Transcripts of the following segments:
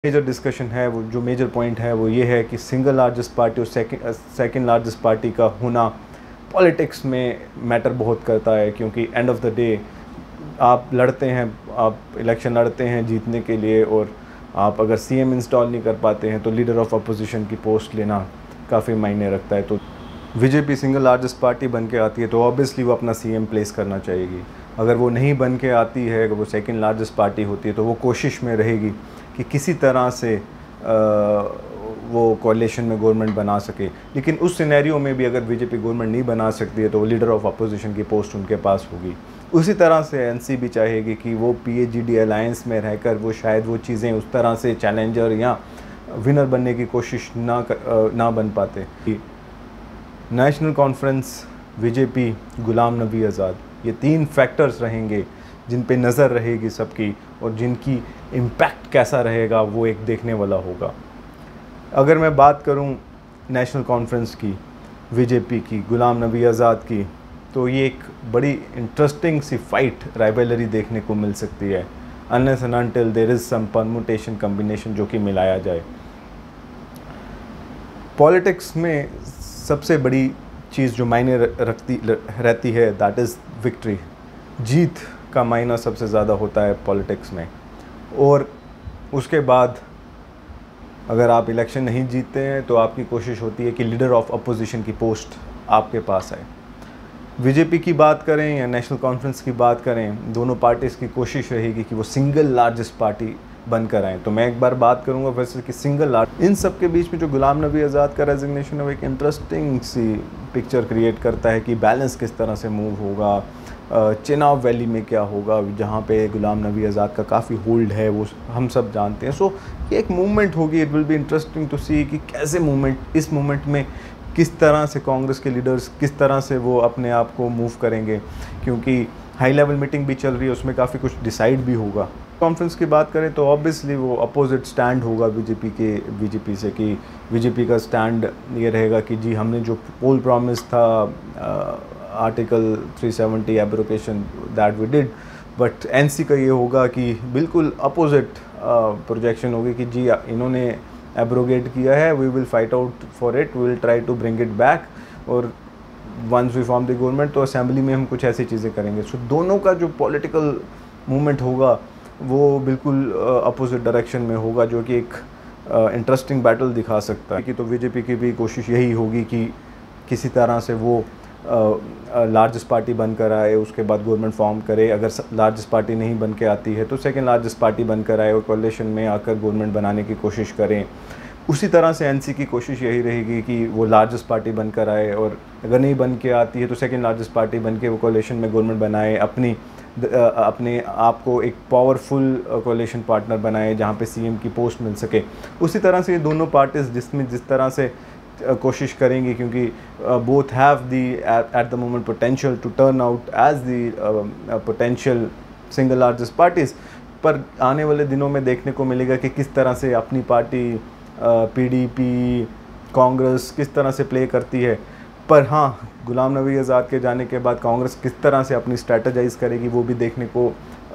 Major discussion है, वो जो मेजर पॉइंट है वो ये है कि सिंगल लार्जेस्ट पार्टी और सेकंड लार्जेस्ट पार्टी का होना पॉलिटिक्स में मैटर बहुत करता है, क्योंकि एंड ऑफ द डे आप लड़ते हैं, आप इलेक्शन लड़ते हैं जीतने के लिए, और आप अगर सीएम इंस्टॉल नहीं कर पाते हैं तो लीडर ऑफ अपोजिशन की पोस्ट लेना काफ़ी मायने रखता है। तो बीजेपी सिंगल लार्जेस्ट पार्टी बन के आती है तो ऑब्वियसली वो अपना सीएम प्लेस करना चाहेगी। अगर वो नहीं बन के आती है, अगर वो सेकंड लार्जेस्ट पार्टी होती है तो वो कोशिश में रहेगी कि किसी तरह से वो कोalition में गवर्नमेंट बना सके। लेकिन उस सिनेरियो में भी अगर बीजेपी गवर्नमेंट नहीं बना सकती है तो वो लीडर ऑफ अपोजिशन की पोस्ट उनके पास होगी। उसी तरह से एनसी भी चाहेगी कि वो पीएजीडी अलायंस में रहकर वो शायद वो चीज़ें उस तरह से चैलेंजर या विनर बनने की कोशिश ना बन पाते। National conference, BJP, Ghulam Nabi Azad, ये तीन फैक्टर्स रहेंगे जिन पे नज़र रहेगी सबकी, और जिनकी इम्पैक्ट कैसा रहेगा वो एक देखने वाला होगा। अगर मैं बात करूं नेशनल कॉन्फ्रेंस की, बीजेपी की, गुलाम नबी आज़ाद की, तो ये एक बड़ी इंटरेस्टिंग सी फाइट, राइवलरी देखने को मिल सकती है, unless and until there is some permutation combination जो कि मिलाया जाए। पॉलिटिक्स में सबसे बड़ी चीज़ जो मायने रहती है दैट इज़ विक्ट्री। जीत का मायना सबसे ज़्यादा होता है पॉलिटिक्स में, और उसके बाद अगर आप इलेक्शन नहीं जीतते हैं तो आपकी कोशिश होती है कि लीडर ऑफ अपोजिशन की पोस्ट आपके पास आए। बीजेपी की बात करें या नेशनल कॉन्फ्रेंस की बात करें, दोनों पार्टीज़ की कोशिश रहेगी कि वो सिंगल लार्जेस्ट पार्टी बनकर आएँ। तो मैं एक बार बात करूंगा वैसे कि सिंगल लार्ज, इन सब के बीच में जो गुलाम नबी आज़ाद का रेजिग्नेशन है वो एक इंटरेस्टिंग सी पिक्चर क्रिएट करता है कि बैलेंस किस तरह से मूव होगा, चिनाब वैली में क्या होगा जहाँ पे गुलाम नबी आज़ाद का काफ़ी होल्ड है, वो हम सब जानते हैं। सो ये एक मूवमेंट होगी, it will be interesting to see कि कैसे इस मूवमेंट में किस तरह से कांग्रेस के लीडर्स किस तरह से वो अपने आप को मूव करेंगे, क्योंकि हाई लेवल मीटिंग भी चल रही है, उसमें काफ़ी कुछ डिसाइड भी होगा। कॉन्फ्रेंस की बात करें तो ऑब्वियसली वो अपोजिट स्टैंड होगा बीजेपी से, कि बीजेपी का स्टैंड ये रहेगा कि जी हमने जो पोल प्रॉमिस था article 370 abrogation that we did, but NC का ये होगा कि बिल्कुल अपोजिट प्रोजेक्शन होगी कि जी इन्होंने एब्रोगेट किया है, we will fight out for it, we will try to bring it back, और once we form the government तो असेंबली में हम कुछ ऐसी चीज़ें करेंगे। सो दोनों का जो पॉलिटिकल मूवमेंट होगा वो बिल्कुल अपोजिट डायरेक्शन में होगा, जो कि एक इंटरेस्टिंग बैटल दिखा सकता है। कि तो बीजेपी की भी कोशिश यही होगी कि किसी तरह से वो लार्जेस्ट पार्टी बनकर आए, उसके बाद गवर्नमेंट फॉर्म करे। अगर लार्जेस्ट पार्टी नहीं बन के आती है तो सेकंड लार्जेस्ट पार्टी बनकर आए और कोalition में आकर गवर्नमेंट बनाने की कोशिश करें। उसी तरह से एनसी की कोशिश यही रहेगी कि वो लार्जेस्ट पार्टी बनकर आए, और अगर नहीं बन के आती है तो सेकंड लार्जेस्ट पार्टी बन के वो कोalition में गवर्नमेंट बनाए, अपने आप को एक पावरफुल कोalition पार्टनर बनाए जहाँ पे सीएम की पोस्ट मिल सके। उसी तरह से ये दोनों पार्टीज जिस तरह से कोशिश करेंगी, क्योंकि both have the at the moment potential to turn out as the potential single largest parties, पर आने वाले दिनों में देखने को मिलेगा कि किस तरह से अपनी पार्टी पीडीपी, कांग्रेस किस तरह से प्ले करती है। पर हाँ, गुलाम नबी आज़ाद के जाने के बाद कांग्रेस किस तरह से अपनी स्ट्रैटेजाइज करेगी वो भी देखने को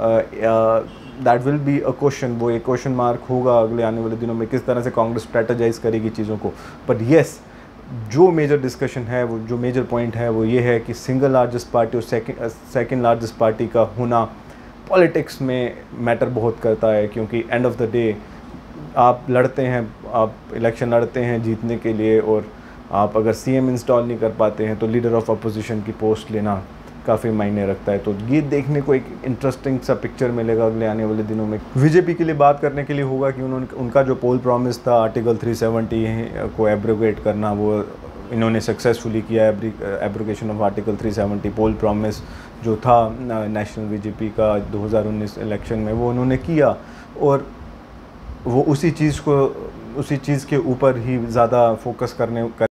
that will be a question, वो एक क्वेश्चन मार्क होगा अगले आने वाले दिनों में, किस तरह से कांग्रेस स्ट्रैटेजाइज करेगी चीज़ों को। बट येस, जो मेजर डिस्कशन है, वो जो मेजर पॉइंट है वो ये है कि सिंगल लार्जेस्ट पार्टी और सेकंड लार्जेस्ट पार्टी का होना पॉलिटिक्स में मैटर बहुत करता है, क्योंकि एंड ऑफ द डे आप लड़ते हैं, आप इलेक्शन लड़ते हैं जीतने के लिए, और आप अगर सीएम इंस्टॉल नहीं कर पाते हैं तो लीडर ऑफ अपोजिशन की पोस्ट लेना काफ़ी मायने रखता है। तो ये देखने को एक इंटरेस्टिंग सा पिक्चर मिलेगा अगले आने वाले दिनों में। बीजेपी के लिए बात करने के लिए होगा कि उनका जो पोल प्रॉमिस था आर्टिकल 370 को एब्रोगेट करना, वो इन्होंने सक्सेसफुली किया। Abrogation of article 370 poll promise जो था नेशनल बीजेपी का 2019 इलेक्शन में, वो उन्होंने किया, और वो उसी चीज़ के ऊपर ही ज़्यादा फोकस